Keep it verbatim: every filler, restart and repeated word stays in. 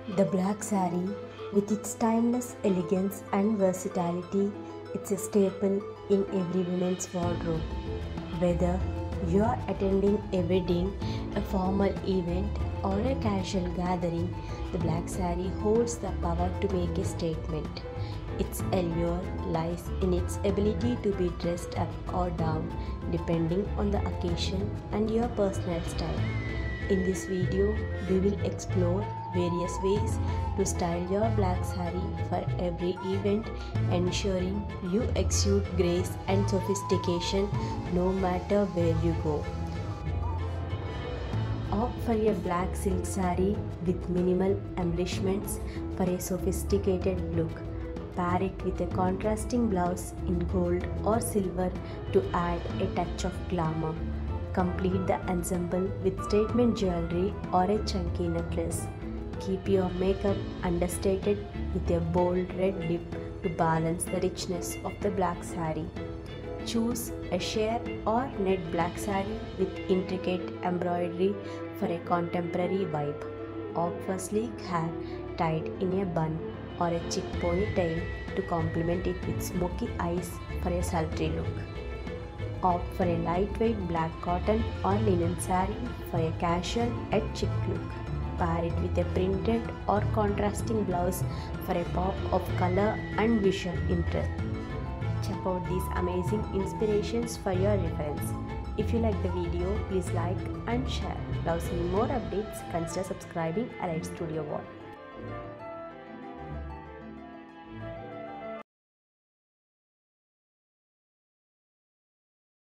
The black saree, with its timeless elegance and versatility, it's a staple in every woman's wardrobe. Whether you are attending a wedding, a formal event, or a casual gathering, the black saree holds the power to make a statement. Its allure lies in its ability to be dressed up or down depending on the occasion and your personal style. In this video, we will explore various ways to style your black saree for every event, ensuring you exude grace and sophistication no matter where you go. Opt for a black silk saree with minimal embellishments for a sophisticated look. Pair it with a contrasting blouse in gold or silver to add a touch of glamour. Complete the ensemble with statement jewelry or a chunky necklace. Keep your makeup understated with a bold red lip to balance the richness of the black saree. Choose a sheer or net black saree with intricate embroidery for a contemporary vibe. Opt for sleek hair tied in a bun or a chic ponytail to complement it with smoky eyes for a sultry look. Opt for a lightweight black cotton or linen saree for a casual yet chic look. Pair it with a printed or contrasting blouse for a pop of color and visual interest. Check out these amazing inspirations for your reference. If you like the video, please like and share. Love seeing more updates, consider subscribing Elite Studio Wall.